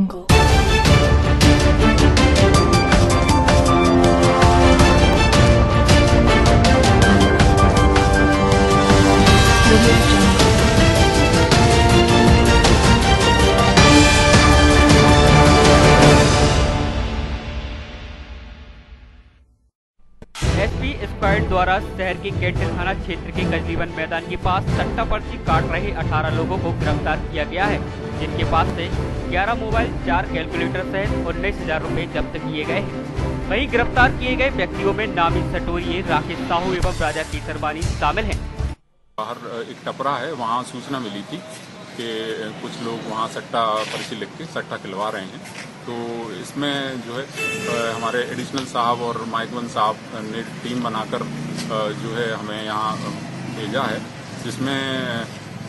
SP squad द्वारा शहर के कैंटल थाना क्षेत्र के कजलीवन मैदान के पास सट्टा पर्ची काट रहे 18 लोगों को गिरफ्तार किया गया है, जिनके पास से 11 मोबाइल, 4 कैलकुलेटर सहित 19,000 रुपए जब्त किए गए हैं। वहीं गिरफ्तार किए गए व्यक्तियों में नामी सटोरिये राकेश साहू एवं राजा केसरवानी शामिल हैं। बाहर एक टपरा है, वहाँ सूचना मिली थी कि कुछ लोग वहाँ सट्टा पर्ची लिख के सट्टा खिलवा रहे हैं। तो इसमें जो है हमारे एडिशनल साहब और माइकवन साहब ने टीम बनाकर जो है हमें यहाँ भेजा है, जिसमें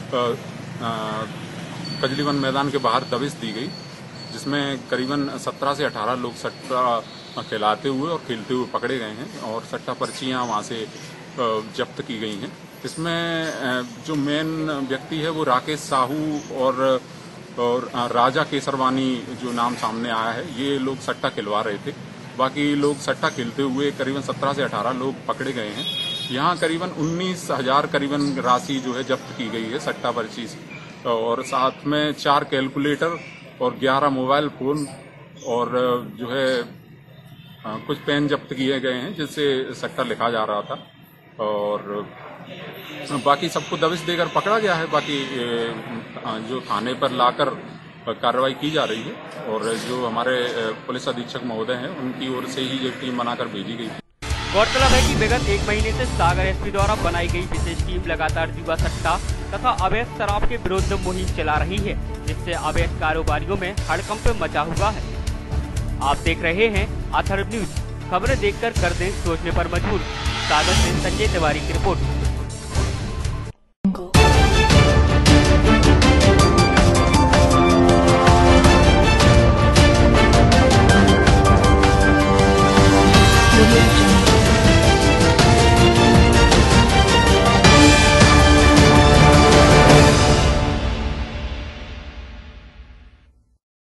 कजलीवन मैदान के बाहर दबिश दी गई, जिसमें करीबन 17 से 18 लोग सट्टा खिलाते हुए और खेलते हुए पकड़े गए हैं और सट्टा पर्चियाँ वहाँ से जब्त की गई हैं। इसमें जो मेन व्यक्ति है वो राकेश साहू और राजा केसरवानी जो नाम सामने आया है, ये लोग सट्टा खिलवा रहे थे। बाकी लोग सट्टा खेलते हुए करीबन 17 से 18 लोग पकड़े गए हैं। यहाँ करीबन 19,000 करीबन राशि जो है जब्त की गई है सट्टा पर्ची से, और साथ में 4 कैलकुलेटर और 11 मोबाइल फोन और जो है कुछ पेन जब्त किए गए हैं जिससे सट्टा लिखा जा रहा था, और बाकी सबको दबिश देकर पकड़ा गया है। बाकी जो थाने पर लाकर कार्रवाई की जा रही है और जो हमारे पुलिस अधीक्षक महोदय हैं उनकी ओर से ही ये टीम बनाकर भेजी गई। गौरतलब है कि विगत 1 महीने से सागर एसपी द्वारा बनाई गई विशेष टीम लगातार जुआ सट्टा तथा अवैध शराब के विरुद्ध मुहिम चला रही है, जिससे अवैध कारोबारियों में हड़कंप मचा हुआ है। आप देख रहे हैं अथर्व न्यूज, खबरें देखकर कर दें सोचने पर मजबूर। सागर से संजय तिवारी की रिपोर्ट।